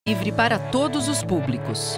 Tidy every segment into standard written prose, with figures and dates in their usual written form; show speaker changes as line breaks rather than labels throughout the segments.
Livre para todos os públicos.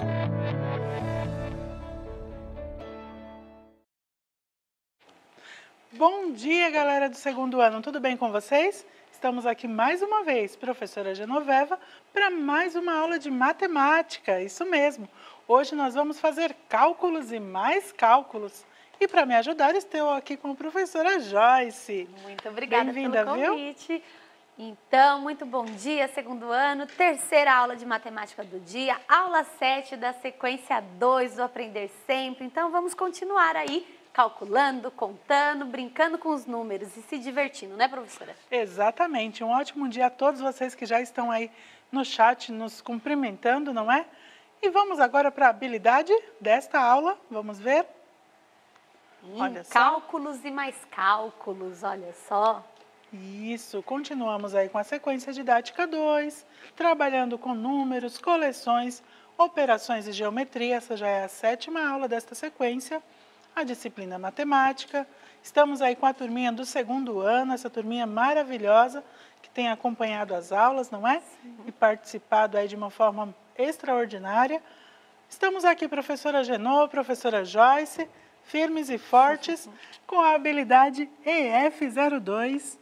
Bom dia, galera do segundo ano, tudo bem com vocês? Estamos aqui mais uma vez, professora Genoveva, para mais uma aula de matemática, isso mesmo. Hoje nós vamos fazer cálculos e mais cálculos. E para me ajudar, estou aqui com a professora Joyce.
Muito obrigada pelo convite.
Viu?
Então, muito bom dia, segundo ano, terceira aula de matemática do dia, aula 7 da sequência 2 do Aprender Sempre. Então, vamos continuar aí calculando, contando, brincando com os números e se divertindo, né, professora?
Exatamente. Um ótimo dia a todos vocês que já estão aí no chat nos cumprimentando, não é? E vamos agora para a habilidade desta aula. Vamos ver?
Olha só. Cálculos e mais cálculos, olha só.
Isso, continuamos aí com a sequência didática 2, trabalhando com números, coleções, operações e geometria. Essa já é a 7ª aula desta sequência, a disciplina matemática. Estamos aí com a turminha do segundo ano, essa turminha maravilhosa que tem acompanhado as aulas, não é? Sim. E participado aí de uma forma extraordinária. Estamos aqui, professora Genô, professora Joyce, firmes e fortes, com a habilidade EF02,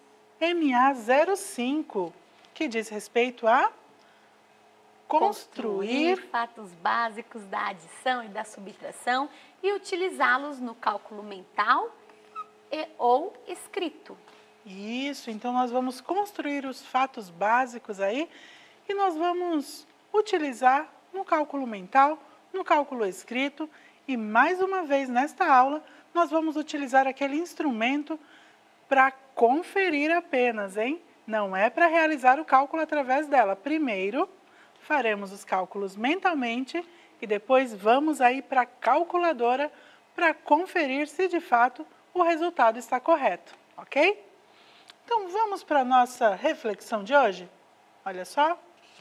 MA05, que diz respeito a construir
fatos básicos da adição e da subtração e utilizá-los no cálculo mental ou escrito.
Isso, então nós vamos construir os fatos básicos aí e nós vamos utilizar no cálculo mental, no cálculo escrito e mais uma vez nesta aula nós vamos utilizar aquele instrumento para conferir apenas, hein? Não é para realizar o cálculo através dela. Primeiro, faremos os cálculos mentalmente e depois vamos aí para a calculadora para conferir se de fato o resultado está correto, ok? Então, vamos para a nossa reflexão de hoje? Olha só.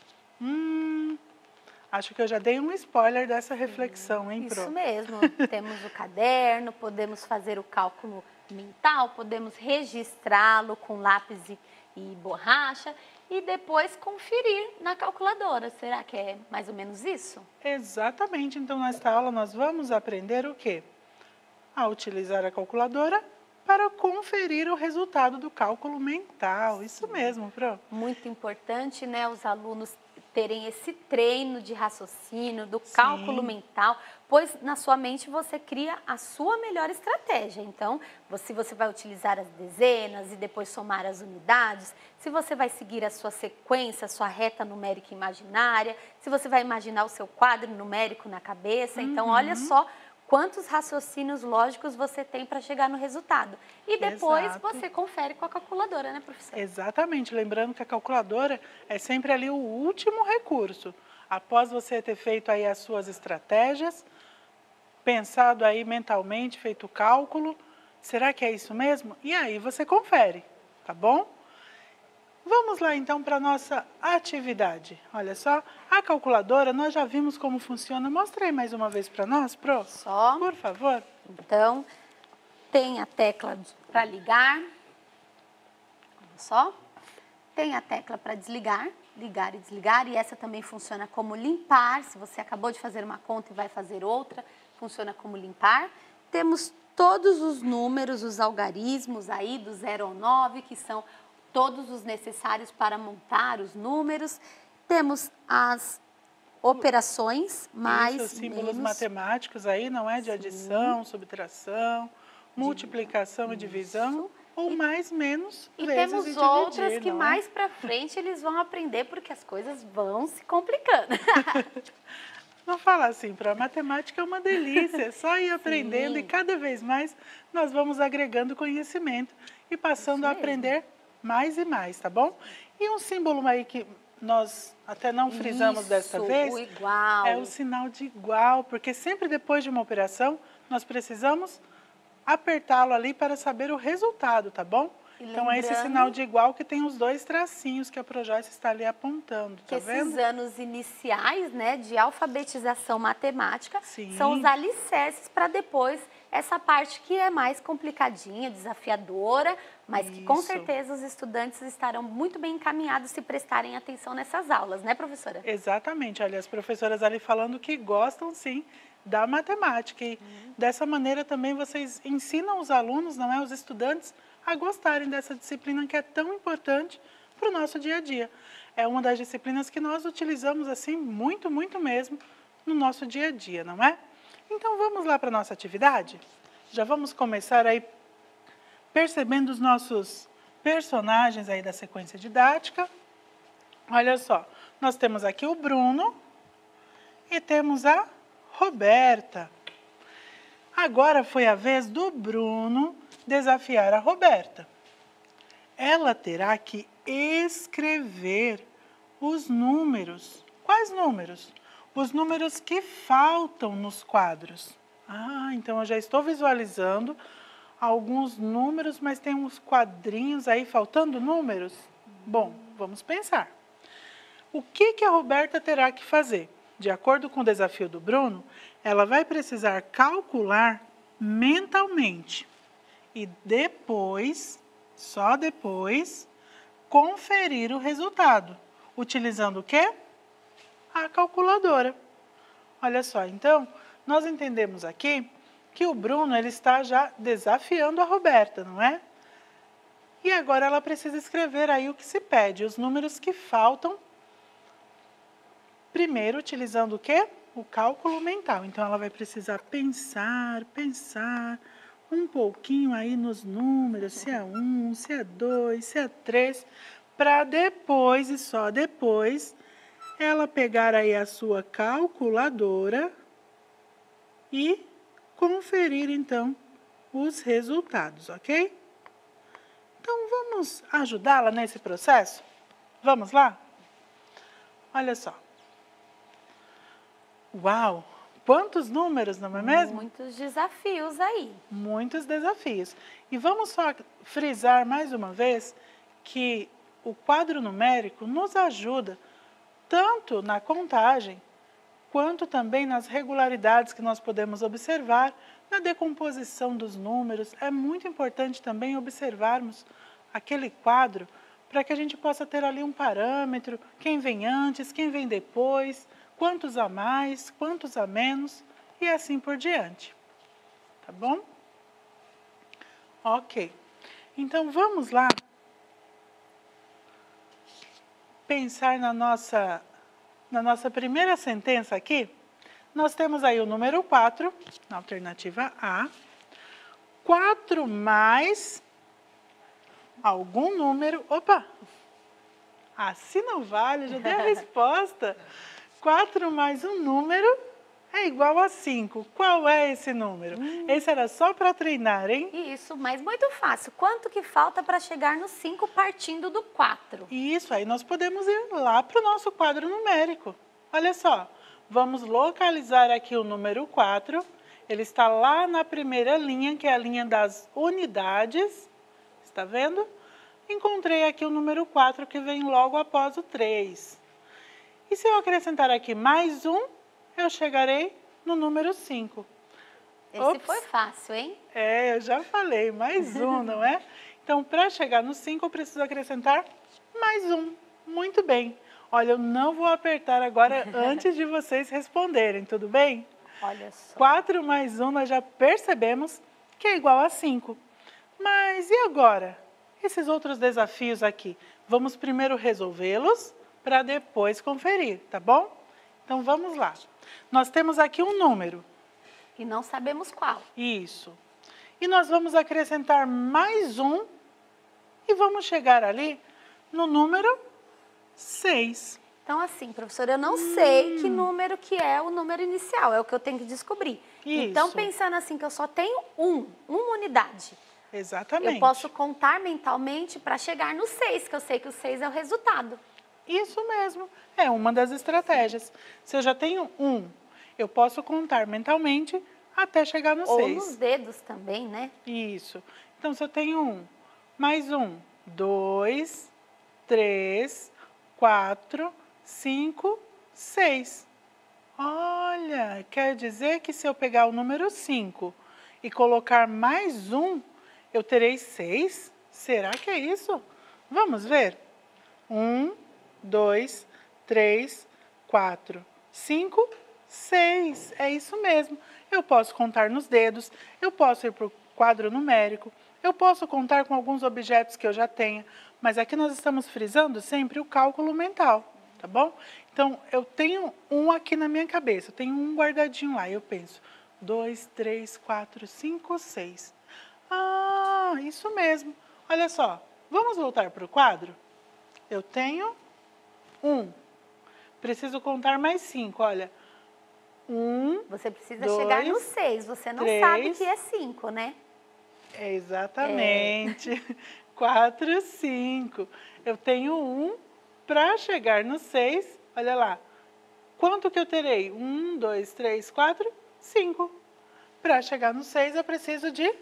Acho que eu já dei um spoiler dessa reflexão, hein, Pro?
Isso mesmo. Temos o caderno, podemos fazer o cálculo mental, podemos registrá-lo com lápis e borracha e depois conferir na calculadora. Será que é mais ou menos isso?
Exatamente. Então, nesta aula nós vamos aprender o quê? A utilizar a calculadora para conferir o resultado do cálculo mental. Isso mesmo, Pro.
Muito importante, né, os alunos terem esse treino de raciocínio, do cálculo mental, pois na sua mente você cria a sua melhor estratégia. Então, se você vai utilizar as dezenas e depois somar as unidades, se você vai seguir a sua sequência, a sua reta numérica imaginária, se você vai imaginar o seu quadro numérico na cabeça. Então, olha só quantos raciocínios lógicos você tem para chegar no resultado. E depois você confere com a calculadora, né, professora?
Exatamente. Lembrando que a calculadora é sempre ali o último recurso. Após você ter feito aí as suas estratégias, pensado aí mentalmente, feito o cálculo, será que é isso mesmo? E aí você confere, tá bom? Vamos lá então para a nossa atividade. Olha só, a calculadora, nós já vimos como funciona. Mostra aí mais uma vez para nós, Pro.
Só.
Por favor.
Então, tem a tecla para ligar. Olha só. Tem a tecla para desligar, ligar e desligar. E essa também funciona como limpar. Se você acabou de fazer uma conta e vai fazer outra, funciona como limpar. Temos todos os números, os algarismos aí do 0 ao 9, que são todos os necessários para montar os números. Temos as operações, mais,
os símbolos
menos
matemáticos aí, não é? De adição, subtração, multiplicação e divisão, ou mais, menos
e
vezes
temos
e
outras
dividir,
que
não
mais para frente eles vão aprender, porque as coisas vão se complicando.
Não fala assim, para a matemática é uma delícia, é só ir aprendendo e cada vez mais nós vamos agregando conhecimento e passando a aprender mais e mais, tá bom? E um símbolo aí que nós até não frisamos desta vez,
o igual.
É o sinal de igual, porque sempre depois de uma operação nós precisamos apertá-lo ali para saber o resultado, tá bom? Então é esse sinal de igual que tem os dois tracinhos que a Projoyce está ali apontando, tá vendo?
Esses anos iniciais, né, de alfabetização matemática são os alicerces para depois essa parte que é mais complicadinha, desafiadora, mas que com
Isso.
certeza os estudantes estarão muito bem encaminhados se prestarem atenção nessas aulas, né, professora?
Exatamente. Olha, as professoras ali falando que gostam, sim, da matemática. E dessa maneira também vocês ensinam os alunos, não é, os estudantes, a gostarem dessa disciplina que é tão importante para o nosso dia a dia. É uma das disciplinas que nós utilizamos, assim, muito, muito mesmo no nosso dia a dia, não é? Então, vamos lá para a nossa atividade? Já vamos começar aí percebendo os nossos personagens aí da sequência didática. Olha só, nós temos aqui o Bruno e temos a Roberta. Agora foi a vez do Bruno desafiar a Roberta. Ela terá que escrever os números. Quais números? Os números que faltam nos quadros. Ah, então eu já estou visualizando alguns números, mas tem uns quadrinhos aí faltando números? Bom, vamos pensar. O que a Roberta terá que fazer? De acordo com o desafio do Bruno, ela vai precisar calcular mentalmente e depois, só depois, conferir o resultado. Utilizando o quê? A calculadora. Olha só, então, nós entendemos aqui que o Bruno ele está já desafiando a Roberta, não é? E agora ela precisa escrever aí o que se pede, os números que faltam. Primeiro, utilizando o quê? O cálculo mental. Então, ela vai precisar pensar um pouquinho aí nos números, se é 1, se é 2, se é 3, para depois e só depois ela pegar aí a sua calculadora e conferir, então, os resultados, ok? Então, vamos ajudá-la nesse processo? Vamos lá? Olha só. Uau! Quantos números, não é mesmo?
Muitos desafios aí.
Muitos desafios. E vamos só frisar mais uma vez que o quadro numérico nos ajuda tanto na contagem, quanto também nas regularidades que nós podemos observar, na decomposição dos números. É muito importante também observarmos aquele quadro para que a gente possa ter ali um parâmetro, quem vem antes, quem vem depois, quantos a mais, quantos a menos e assim por diante. Tá bom? Ok. Então, vamos lá pensar na nossa primeira sentença aqui. Nós temos aí o número 4, na alternativa A. 4 mais algum número. Opa! Assim não vale, já dei a resposta. 4 mais um número é igual a 5. Qual é esse número? Esse era só para treinar, hein?
Isso, mas muito fácil. Quanto que falta para chegar no 5 partindo do 4?
Isso, aí nós podemos ir lá para o nosso quadro numérico. Olha só, vamos localizar aqui o número 4. Ele está lá na primeira linha, que é a linha das unidades. Está vendo? Encontrei aqui o número 4, que vem logo após o 3. E se eu acrescentar aqui mais um, eu chegarei no número 5.
Esse foi fácil, hein?
É, eu já falei, mais um, não é? Então, para chegar no 5, eu preciso acrescentar mais um. Muito bem. Olha, eu não vou apertar agora antes de vocês responderem, tudo bem?
Olha só.
4 mais 1 nós já percebemos que é igual a 5. Mas e agora? Esses outros desafios aqui, vamos primeiro resolvê-los para depois conferir, tá bom? Então, vamos lá. Nós temos aqui um número.
E não sabemos qual.
Isso. E nós vamos acrescentar mais um e vamos chegar ali no número 6.
Então, assim, professora, eu não sei que número que é o número inicial, é o que eu tenho que descobrir.
Isso.
Então, pensando assim, que eu só tenho uma unidade.
Exatamente.
Eu posso contar mentalmente para chegar no 6, que eu sei que o 6 é o resultado.
Isso mesmo, é uma das estratégias. Se eu já tenho um, eu posso contar mentalmente até chegar no 6.
Ou nos dedos também, né?
Isso. Então, se eu tenho um, mais um, 2, 3, 4, 5, 6. Olha, quer dizer que se eu pegar o número 5 e colocar mais um, eu terei 6. Será que é isso? Vamos ver? 1, 2, 3, 4, 5, 6. É isso mesmo. Eu posso contar nos dedos, eu posso ir para o quadro numérico, eu posso contar com alguns objetos que eu já tenha, mas aqui nós estamos frisando sempre o cálculo mental, tá bom? Então, eu tenho um aqui na minha cabeça, eu tenho um guardadinho lá, eu penso, 2, 3, 4, 5, 6. Ah, isso mesmo. Olha só, vamos voltar para o quadro? Eu tenho 1. Preciso contar mais 5, olha. 1,
Você precisa
2,
chegar no 6, você não
3,
sabe que é 5, né?
Exatamente. 4, 5. Eu tenho 1 para chegar no 6. Olha lá. Quanto que eu terei? 1, 2, 3, 4, 5. Para chegar no 6, eu preciso de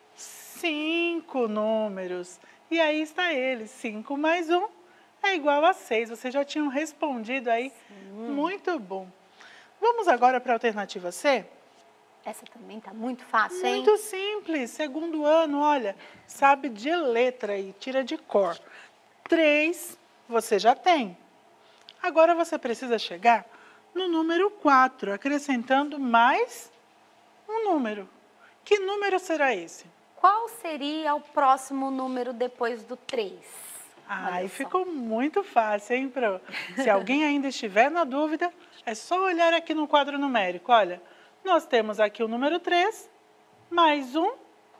5 números. E aí está ele. 5 mais 1 é igual a 6. Vocês já tinham respondido aí. Muito bom. Vamos agora para a alternativa C?
Essa também tá muito fácil, hein?
Muito simples. Segundo ano, olha, sabe de letra e tira de cor. 3 você já tem. Agora você precisa chegar no número 4, acrescentando mais um número. Que número será esse?
Qual seria o próximo número depois do 3?
Aí ficou muito fácil, hein, Pro? Se alguém ainda estiver na dúvida, é só olhar aqui no quadro numérico. Olha, nós temos aqui o número 3, mais um.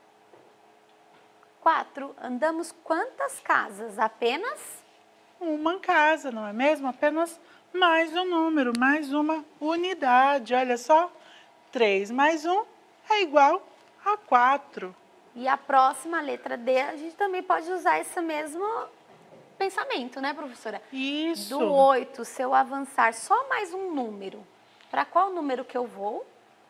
4. Andamos quantas casas? Apenas?
Uma casa, não é mesmo? Apenas mais um número, mais uma unidade. Olha só, 3 mais 1 é igual a 4.
E a próxima, letra D, a gente também pode usar esse mesmo pensamento, né, professora?
Isso.
Do 8, se eu avançar só mais um número, para qual número que eu vou?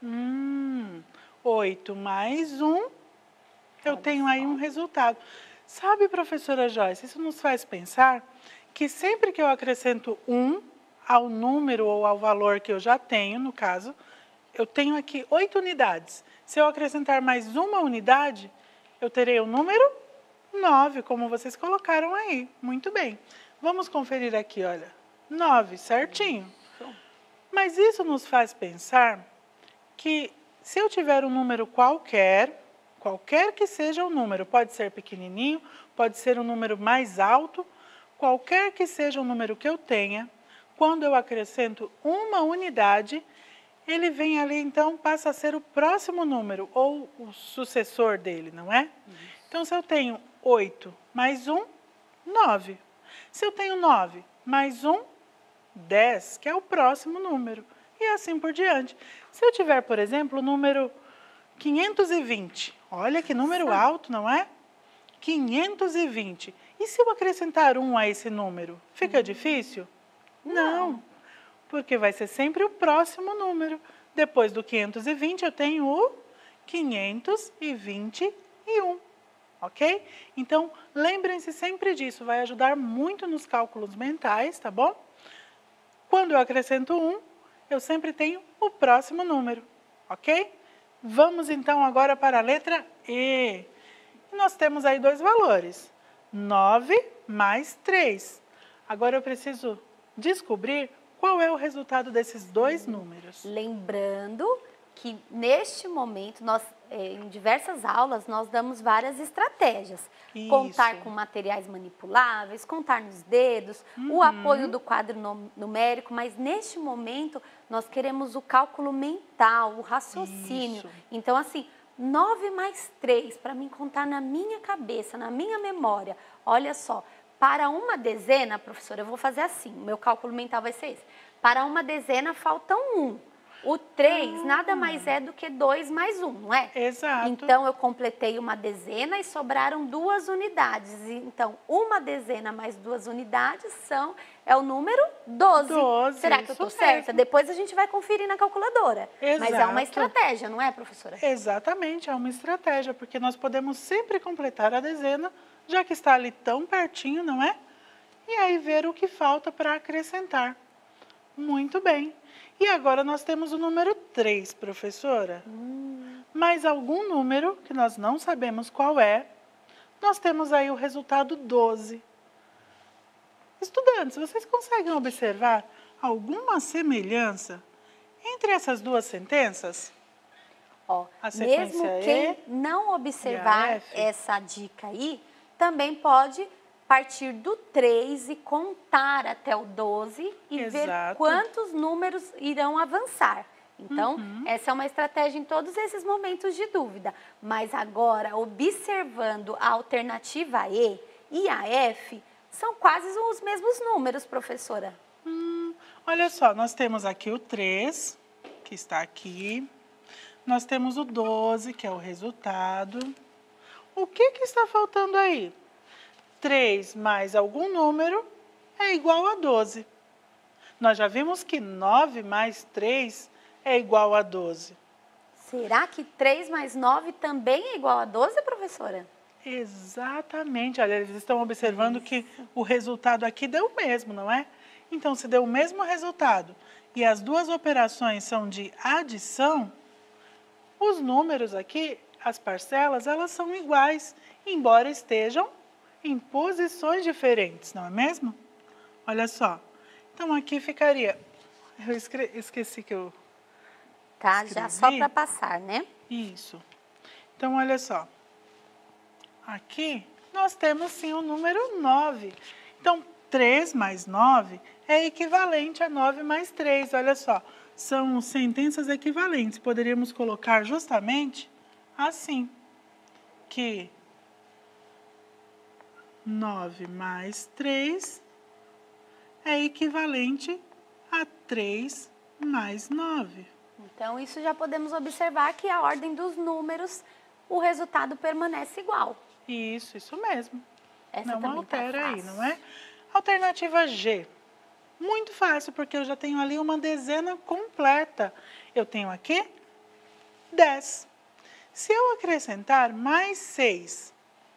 8 mais 1, eu tenho aí um resultado. Sabe, professora Joyce, isso nos faz pensar que sempre que eu acrescento 1 ao número ou ao valor que eu já tenho, no caso, eu tenho aqui 8 unidades. Se eu acrescentar mais uma unidade, eu terei o número 9, como vocês colocaram aí. Muito bem. Vamos conferir aqui, olha. 9, certinho. Mas isso nos faz pensar que se eu tiver um número qualquer que seja o número, pode ser pequenininho, pode ser um número mais alto, qualquer que seja o número que eu tenha, quando eu acrescento uma unidade, ele vem ali, então, passa a ser o próximo número, ou o sucessor dele, não é? Então, se eu tenho 8 mais 1, 9. Se eu tenho 9 mais 1, 10, que é o próximo número. E assim por diante. Se eu tiver, por exemplo, o número 520, olha que número alto, não é? 520. E se eu acrescentar 1 a esse número, fica difícil? Não, porque vai ser sempre o próximo número. Depois do 520, eu tenho o 521, ok? Então, lembrem-se sempre disso, vai ajudar muito nos cálculos mentais, tá bom? Quando eu acrescento 1, eu sempre tenho o próximo número, ok? Vamos então agora para a letra E. Nós temos aí dois valores, 9 mais 3. Agora eu preciso descobrir qual é o resultado desses dois números.
Lembrando que neste momento, em diversas aulas, nós damos várias estratégias.
Isso.
Contar com materiais manipuláveis, contar nos dedos, o apoio do quadro numérico, mas neste momento nós queremos o cálculo mental, o raciocínio.
Isso.
Então, assim, 9 mais 3, para mim contar na minha cabeça, na minha memória. Olha só, para uma dezena, professora, eu vou fazer assim, o meu cálculo mental vai ser esse. Para uma dezena faltam 1. O 3 nada mais é do que 2 mais 1, não é?
Exato.
Então, eu completei uma dezena e sobraram 2 unidades. Então, uma dezena mais 2 unidades é o número 12.
12,
Será que eu estou certa? Depois a gente vai conferir na calculadora.
Exato.
Mas é uma estratégia, não é, professora?
Exatamente, é uma estratégia, porque nós podemos sempre completar a dezena, já que está ali tão pertinho, não é? E aí ver o que falta para acrescentar. Muito bem. E agora nós temos o número 3, professora. mais algum número, que nós não sabemos qual é, nós temos aí o resultado 12. Estudantes, vocês conseguem observar alguma semelhança entre essas duas sentenças?
Ó,
A
mesmo
sequência
quem
E
não
e a
observar
F.
essa dica aí, também pode partir do 3 e contar até o 12 e ver
Exato.
quantos números irão avançar. Então, essa é uma estratégia em todos esses momentos de dúvida. Mas agora, observando a alternativa E e a F, são quase os mesmos números, professora.
Olha só, nós temos aqui o 3, que está aqui. Nós temos o 12, que é o resultado. O que está faltando aí? 3 mais algum número é igual a 12. Nós já vimos que 9 mais 3 é igual a 12.
Será que 3 mais 9 também é igual a 12, professora?
Exatamente. Olha, eles estão observando que o resultado aqui deu o mesmo, não é? Então, se deu o mesmo resultado e as duas operações são de adição, os números aqui, as parcelas, elas são iguais, embora estejam em posições diferentes, não é mesmo? Olha só. Então, aqui ficaria... Eu esqueci que eu...
Tá, já só para passar, né?
Isso. Então, olha só. Aqui, nós temos sim o número 9. Então, 3 mais 9 é equivalente a 9 mais 3. Olha só, são sentenças equivalentes. Poderíamos colocar justamente assim, que 9 mais 3 é equivalente a 3 mais 9.
Então, isso já podemos observar que a ordem dos números, o resultado permanece igual.
Isso mesmo.
Essa
Não
também tá
altera aí,
fácil.
não é? Alternativa G. Muito fácil, porque eu já tenho ali uma dezena completa. Eu tenho aqui 10. Se eu acrescentar mais 6,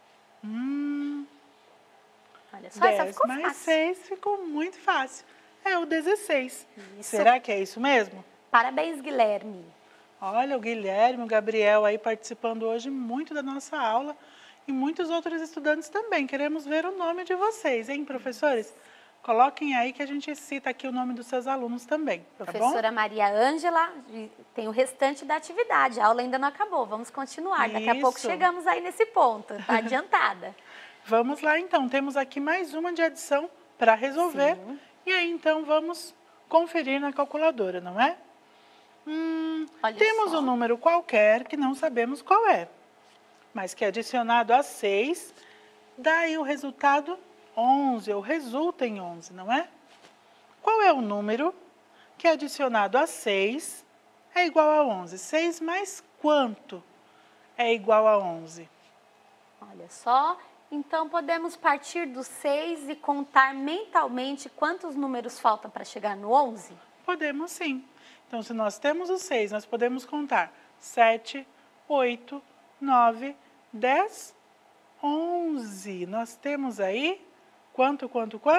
Olha só, essa
10
ficou
mais
fácil.
6 ficou muito fácil. É o 16.
Isso.
Será que é isso mesmo?
Parabéns, Guilherme.
Olha, o Guilherme, o Gabriel aí participando hoje muito da nossa aula e muitos outros estudantes também. Queremos ver o nome de vocês, hein, professores? Coloquem aí que a gente cita aqui o nome dos seus alunos também, tá bom?
Professora Maria Ângela, tem o restante da atividade. A aula ainda não acabou, vamos continuar. Daqui a pouco
Isso.
chegamos aí nesse ponto, tá adiantada.
Vamos lá, então. Temos aqui mais uma de adição para resolver.
Sim.
E aí, então, vamos conferir na calculadora, não é?
Olha
Temos
só.
um número qualquer que não sabemos qual é, mas que adicionado a 6, dá aí o resultado 11, ou resulta em 11, não é? Qual é o número que adicionado a 6 é igual a 11? 6 mais quanto é igual a 11?
Olha só, então podemos partir do 6 e contar mentalmente quantos números faltam para chegar no 11?
Podemos sim. Então, se nós temos o 6, nós podemos contar 7, 8, 9, 10, 11. Nós temos aí, quanto?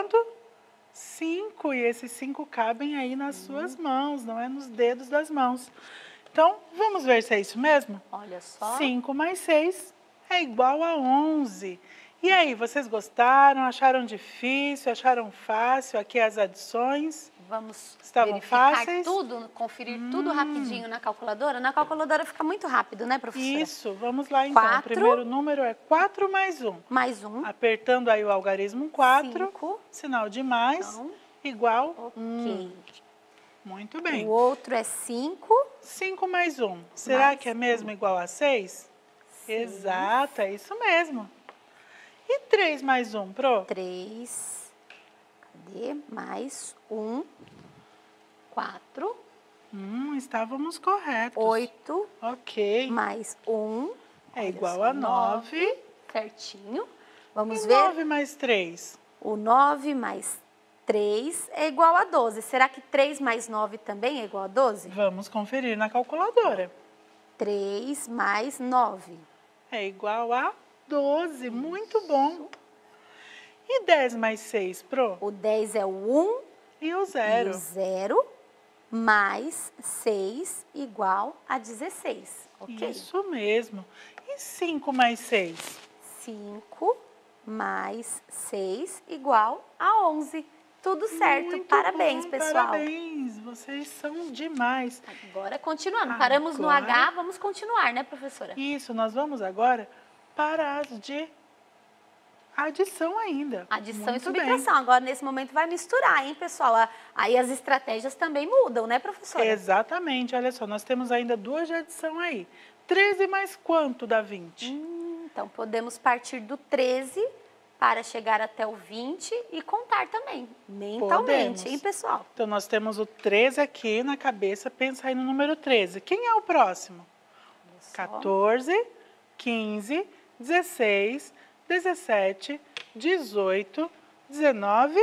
5, e esses 5 cabem aí nas suas mãos, não é nos dedos das mãos. Então, vamos ver se é isso mesmo?
Olha só.
5 mais 6 é igual a 11. E aí, vocês gostaram? Acharam difícil? Acharam fácil aqui as adições?
Vamos
Estavam
verificar
fáceis?
tudo, conferir tudo rapidinho na calculadora. Na calculadora fica muito rápido, né, professora?
Isso, vamos lá então. O
4.
primeiro número é 4 mais 1.
Mais um.
Apertando aí o algarismo 4,
5.
sinal de mais,
Então,
igual
ok.
Muito bem.
O outro é 5.
5 mais 1. Será
Mais
que é mesmo igual a 6? Exato, é isso mesmo. E 3 mais 1, Pro?
3. Cadê? Mais 1. 4.
Estávamos corretos.
8.
Ok.
Mais 1.
É igual a 9.
Certinho. Vamos
E
ver.
9 mais 3?
O 9 mais 3 é igual a 12. Será que 3 mais 9 também é igual a 12?
Vamos conferir na calculadora.
3 mais 9.
É igual a 12. Muito bom. E 10 mais 6, Pro?
O 10 é o 1
E o
e
0?
o 0. mais 6 igual a 16, ok?
Isso mesmo. E 5 mais 6?
5 mais 6 igual a 11. Tudo certo.
Muito
Parabéns,
bom,
pessoal.
Parabéns, vocês são demais.
Agora, continuando. Paramos no
Agora-
H, vamos continuar, né, professora?
Isso, nós vamos agora para as de adição ainda.
Adição e
Muito bem.
subtração. Agora, nesse momento, vai misturar, hein, pessoal? Aí as estratégias também mudam, né, professora?
Exatamente, olha só, nós temos ainda 2 de adição aí. 13 mais quanto dá 20?
Então, podemos partir do 13 para chegar até o 20 e contar também, mentalmente,
Podemos.
hein, pessoal?
Então, nós temos o 13 aqui na cabeça, pensa aí no número 13. Quem é o próximo?
Olha só.
14, 15, 16, 17, 18, 19,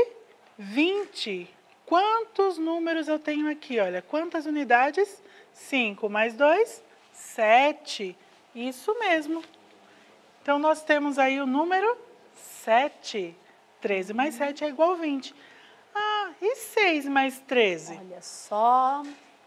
20. Quantos números eu tenho aqui? Olha, quantas unidades? 5 mais 2, 7. Isso mesmo. Então, nós temos aí o número 7. 13 mais 7 é igual a 20. Ah, e 6 mais 13?
Olha só,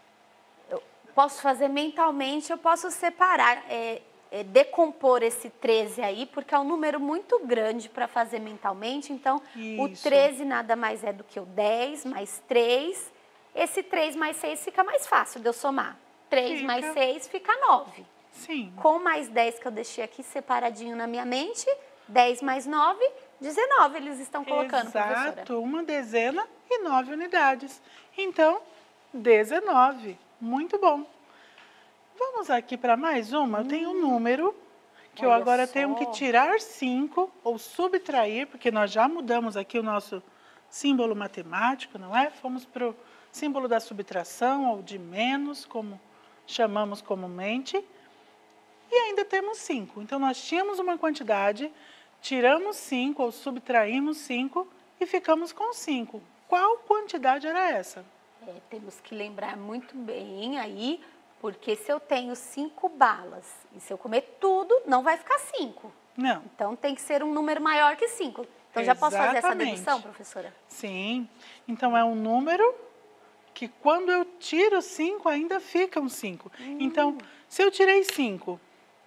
eu posso fazer mentalmente, eu posso separar, decompor esse 13 aí, porque é um número muito grande para fazer mentalmente. Então, o
Isso.
13 nada mais é do que o 10 mais 3. Esse 3 mais 6 fica mais fácil de eu somar. 3
Fica.
mais 6 fica 9.
Sim.
Com mais 10 que eu deixei aqui separadinho na minha mente, 10 mais 9, 19 eles estão colocando, professora.
Exato, uma dezena e 9 unidades. Então, 19. Muito bom. Vamos aqui para mais uma. Eu tenho um número que eu
olha
agora
só.
tenho que tirar 5 ou subtrair, porque nós já mudamos aqui o nosso símbolo matemático, não é? Fomos para o símbolo da subtração ou de menos, como chamamos comumente. E ainda temos 5. Então, nós tínhamos uma quantidade, tiramos 5 ou subtraímos 5 e ficamos com 5. Qual quantidade era essa?
Temos que lembrar muito bem aí, porque se eu tenho 5 balas e se eu comer tudo, não vai ficar 5.
Não.
Então, tem que ser um número maior que 5. Então, já posso fazer essa
Exatamente.
dedução, professora?
Sim. Então, é um número que quando eu tiro 5, ainda ficam 5. Então, se eu tirei 5,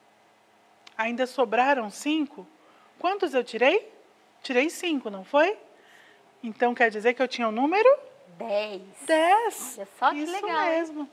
ainda sobraram 5, quantos eu tirei? Tirei 5, não foi? Então, quer dizer que eu tinha o número
10.
10.
Olha só que
Isso
legal, hein?
mesmo.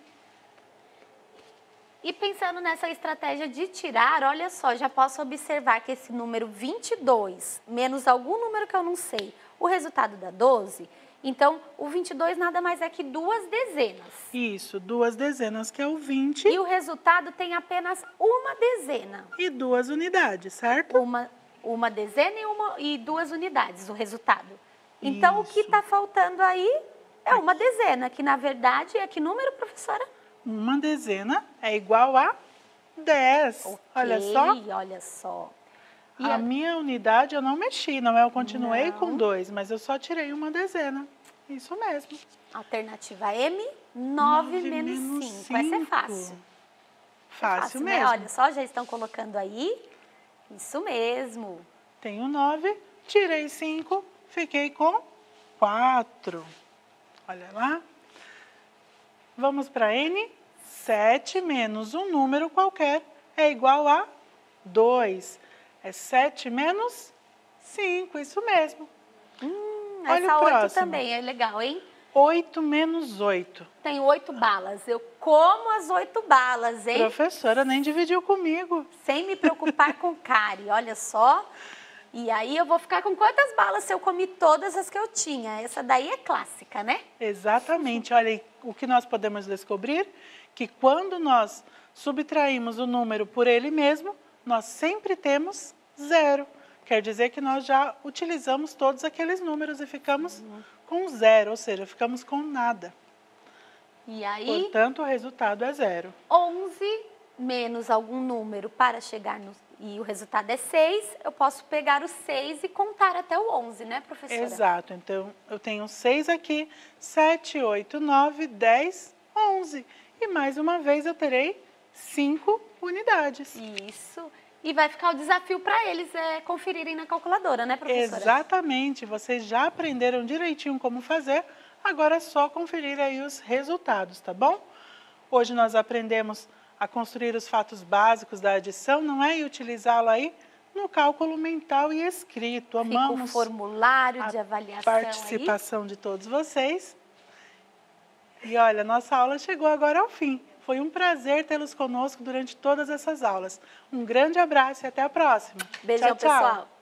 E pensando nessa estratégia de tirar, olha só, já posso observar que esse número 22, menos algum número que eu não sei, o resultado dá 12. Então, o 22 nada mais é que 2 dezenas.
Isso, 2 dezenas, que é o 20,
E o resultado tem apenas uma dezena.
e 2 unidades, certo?
Uma dezena e 2 unidades, o resultado. Então, o que
Isso.
está faltando aí é uma dezena, que na verdade é que número, professora?
Uma dezena é igual a 10. Olha só.
Ok, olha só. E
A minha unidade eu não mexi, não é? Eu continuei
Não.
com 2, mas eu só tirei uma dezena. Isso mesmo.
Alternativa M, 9 menos 5. Essa é
cinco.
fácil.
Fácil
né?
mesmo.
Olha só, já estão colocando aí. Isso mesmo.
Tenho 9, tirei 5, fiquei com 4. Olha lá. Vamos para N. 7 menos um número qualquer é igual a 2. É 7 menos 5, isso mesmo. Olha
Essa
o
8
próximo.
também é legal, hein?
8 menos 8.
Tem 8 balas. Eu como as 8 balas, hein?
Professora, nem dividiu comigo.
Sem me preocupar com cárie, olha só. E aí eu vou ficar com quantas balas se eu comi todas as que eu tinha? Essa daí é clássica, né?
Exatamente. Olha aí, o que nós podemos descobrir? Que quando nós subtraímos o número por ele mesmo, nós sempre temos 0. Quer dizer que nós já utilizamos todos aqueles números e ficamos com 0, ou seja, ficamos com nada.
E aí,
Portanto, o resultado é 0.
11 menos algum número para chegar no... E o resultado é 6, eu posso pegar o 6 e contar até o 11, né, professora?
Exato. Então, eu tenho 6 aqui, 7, 8, 9, 10, 11. E mais uma vez eu terei 5 unidades.
Isso. E vai ficar o desafio para eles conferirem na calculadora, né, professora?
Exatamente. Vocês já aprenderam direitinho como fazer. Agora é só conferir aí os resultados, tá bom? Hoje nós aprendemos a construir os fatos básicos da adição, não é? E utilizá-lo aí no cálculo mental e escrito.
Fica o
Amamos
formulário de
a
avaliação aí.
participação de todos vocês. E olha, nossa aula chegou agora ao fim. Foi um prazer tê-los conosco durante todas essas aulas. Um grande abraço e até a próxima.
Beijão,
tchau, tchau.
pessoal.